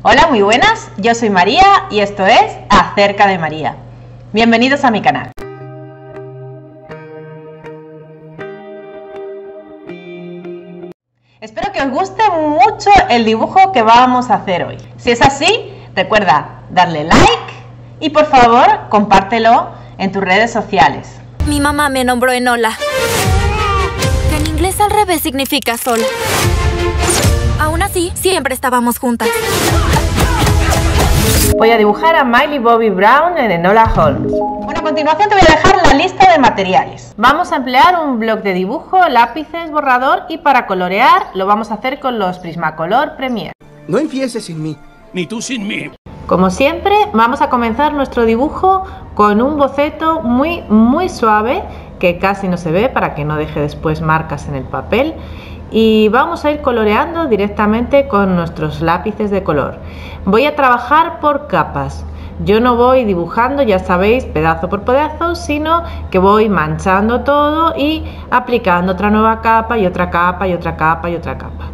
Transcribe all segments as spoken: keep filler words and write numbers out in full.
Hola, muy buenas, yo soy María y esto es Acerca de María. Bienvenidos a mi canal. Espero que os guste mucho el dibujo que vamos a hacer hoy. Si es así, recuerda darle like y por favor compártelo en tus redes sociales. Mi mamá me nombró Enola, que en inglés al revés significa sol. Aún así, siempre estábamos juntas. Voy a dibujar a Miley Bobby Brown en Enola Holmes. Bueno, a continuación te voy a dejar la lista de materiales. Vamos a emplear un bloc de dibujo, lápices, borrador y para colorear lo vamos a hacer con los Prismacolor Premier. No empieces sin mí. Ni tú sin mí. Como siempre, vamos a comenzar nuestro dibujo con un boceto muy, muy suave que casi no se ve para que no deje después marcas en el papel. Y vamos a ir coloreando directamente con nuestros lápices de color. Voy a trabajar por capas. Yo no voy dibujando, ya sabéis, pedazo por pedazo, sino que voy manchando todo y aplicando otra nueva capa y otra capa y otra capa y otra capa.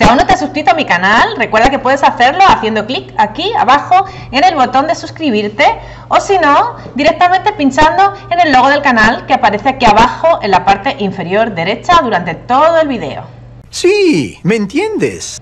Si aún no te has suscrito a mi canal, recuerda que puedes hacerlo haciendo clic aquí abajo en el botón de suscribirte, o si no, directamente pinchando en el logo del canal que aparece aquí abajo en la parte inferior derecha durante todo el video. Sí, ¿me entiendes?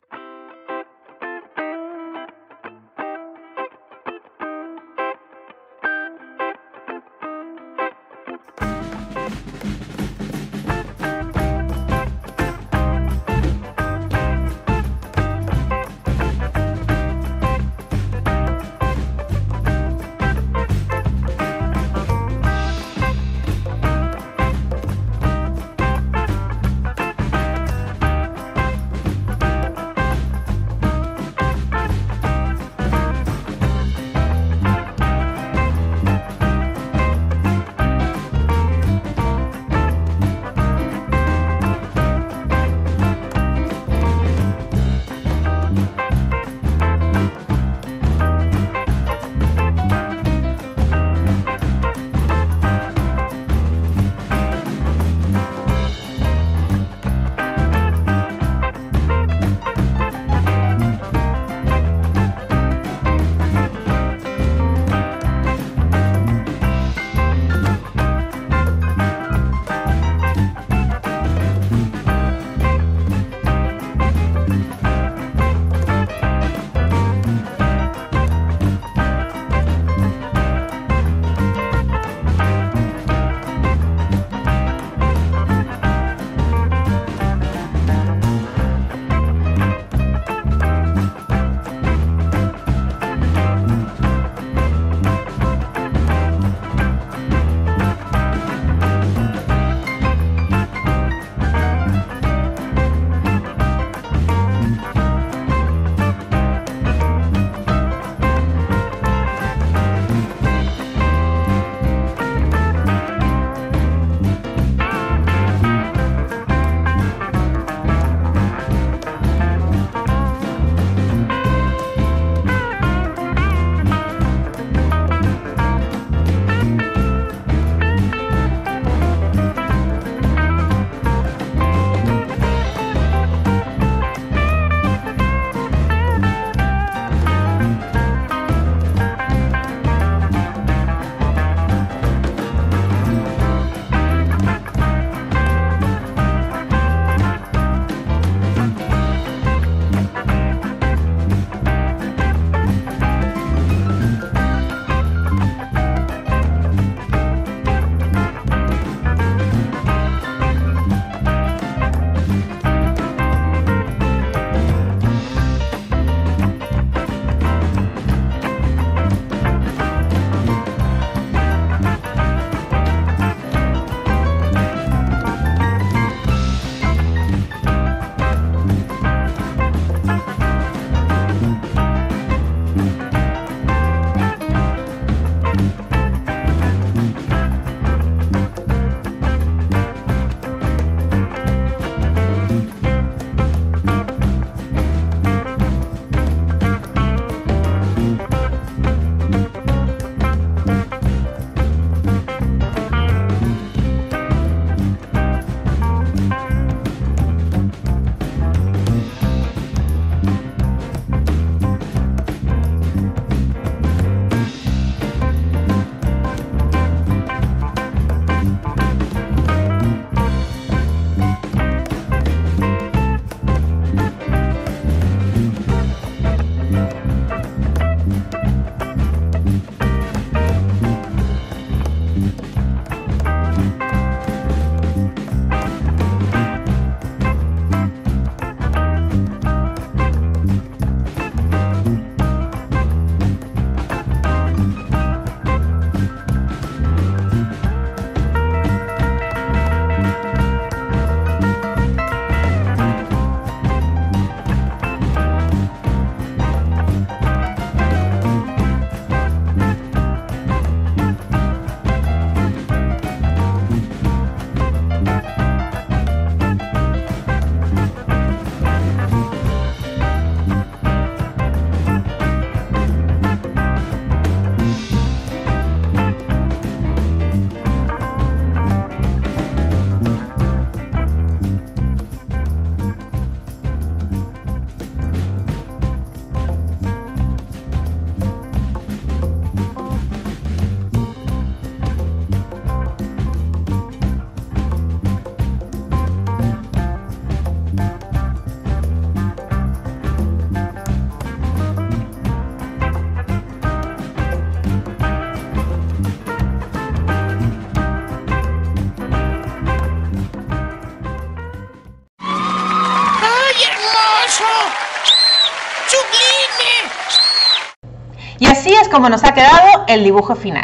Y así es como nos ha quedado el dibujo final.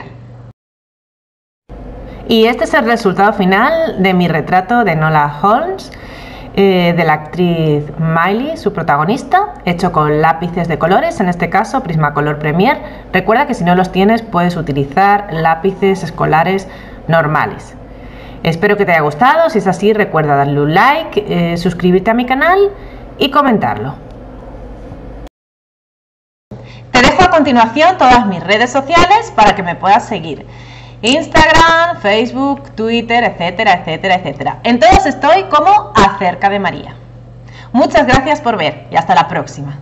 Y este es el resultado final de mi retrato de Enola Holmes, eh, de la actriz Miley, su protagonista, hecho con lápices de colores, en este caso Prismacolor Premier. Recuerda que si no los tienes puedes utilizar lápices escolares normales. Espero que te haya gustado. Si es así, recuerda darle un like, eh, suscribirte a mi canal y comentarlo. Te dejo a continuación todas mis redes sociales para que me puedas seguir: Instagram, Facebook, Twitter, etcétera, etcétera, etcétera. En todas estoy como Acerca de María. Muchas gracias por ver y hasta la próxima.